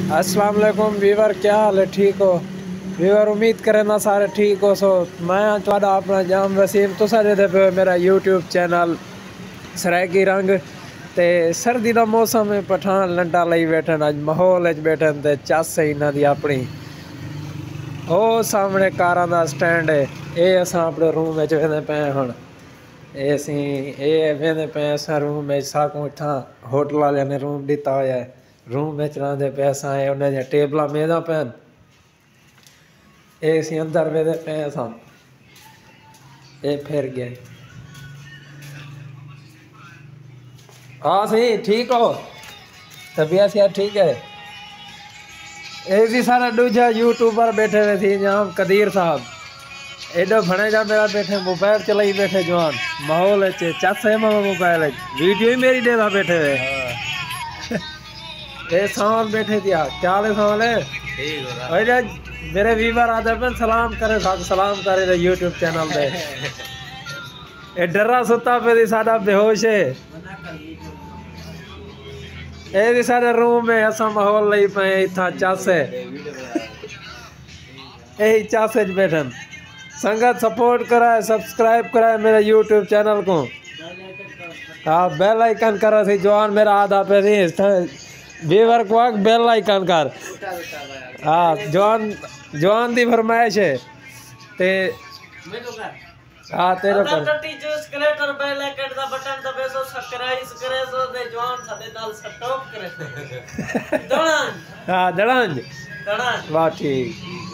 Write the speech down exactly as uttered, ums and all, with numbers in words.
अस्सलाम वालेकुम वीवर, क्या हाल है? ठीक हो वीवर? उम्मीद करें ना सारे ठीक हो। सो मैं थोड़ा अपना जाम वसीम तुसा दे पे मेरा यूट्यूब चैनल सरायकी रंग ते सर्दी का मौसम है, पठान लंडा लाई बैठन, अज माहौल बैठन ते चस है इन्हों की अपनी। ओ सामने कारा का स्टैंड है, ये असा अपने रूम में वेंदे पे हुण ये असी ये वेंदे पे असा रूम में साकू इतना होटल वाले ने रूम दिता होया है, रूम में चलाते पे असा उन्हें टेबल मेजा पैन ये असी अंदर वेंदे पे असा ये फिर गए। हाँ सही ठीक हो, तबीयत यार ठीक है। ये भी सारा दूजा यूट्यूबर बैठे हुए थी जहाँ कदीर साहब एडो भणे जा मेरा बैठे मोबाइल चलाई बैठे जवान माहौल चस है मामा मोबाइल वीडियो ही मेरी देना बैठे हुए। ये सावन बैठे दिया क्या हाल है सावन है मेरे वीवर आदर पे सलाम करे साथ सलाम करे यूट्यूब चैनल पे ये डरा सुता पे साडा बेहोश है ये भी सारे रूम में असा माहौल लई पे इतना चस है यही चस बैठन संगत सपोर्ट कराए सब्सक्राइब कराए मेरे यूट्यूब चैनल को। हाँ बेल आइकन करा थी जवान मेरा आधा पे थी वीवर को बेल आइकन कर। हाँ जवान जवान दी फरमाइश है ते हाँ तेरे कर टटी जूस क्रिएटर बेल आइकन दा बटन दबे सो सब्सक्राइब करे सो दे जवान साडे नाल सटॉप करे दड़ान। हाँ दड़ान दड़ान वाह ठीक।